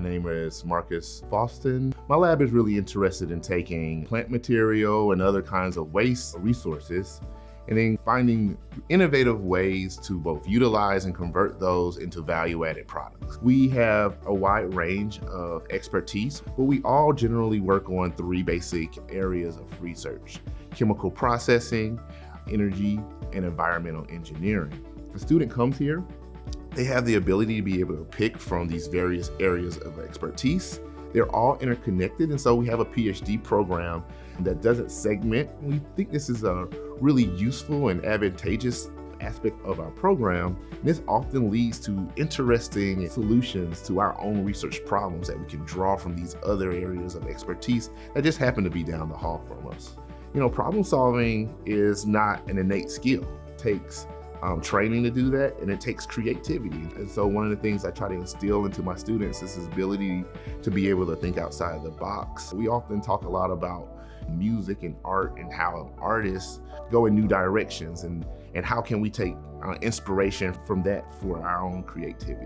name is Marcus Foston. My lab is really interested in taking plant material and other kinds of waste resources and then finding innovative ways to both utilize and convert those into value-added products. We have a wide range of expertise, but we all generally work on three basic areas of research: chemical processing, energy, and environmental engineering. If a student comes here, they have the ability to be able to pick from these various areas of expertise. They're all interconnected, and so we have a PhD program that doesn't segment. We think this is a really useful and advantageous aspect of our program. And this often leads to interesting solutions to our own research problems that we can draw from these other areas of expertise that just happen to be down the hall from us. You know, problem solving is not an innate skill. It takes training to do that, and it takes creativity. And so one of the things I try to instill into my students is this ability to be able to think outside of the box. We often talk a lot about music and art and how artists go in new directions, and how can we take inspiration from that for our own creativity.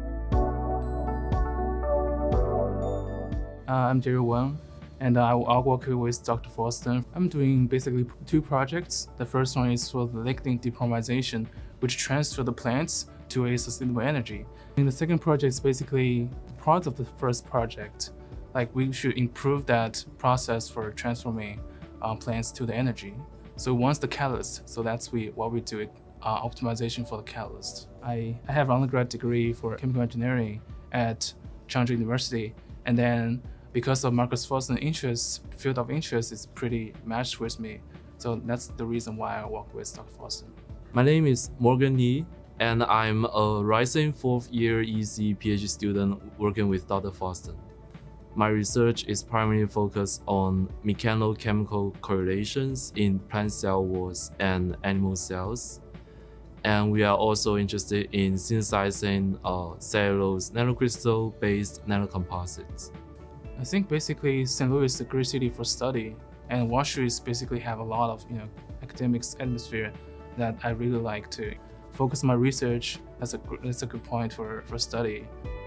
I'm Jerry Wang, and I'll work with Dr. Foston. I'm doing basically two projects. The first one is for the lignin depolymerization, which transfers the plants to a sustainable energy. And the second project is basically part of the first project. Like, we should improve that process for transforming plants to the energy. So once the catalyst, so that's what we do, optimization for the catalyst. I have an undergrad degree for chemical engineering at Changzhou University, and then because of Marcus Foston's field of interest is pretty matched with me. So that's the reason why I work with Dr. Foston. My name is Morgan Lee, and I'm a rising fourth-year EC PhD student working with Dr. Foston. My research is primarily focused on mechanochemical correlations in plant cell walls and animal cells. And we are also interested in synthesizing cellulose nanocrystal-based nanocomposites. I think basically St. Louis is a great city for study, and Washu is basically have a lot of academics atmosphere that I really like to focus my research. That's a good point for study.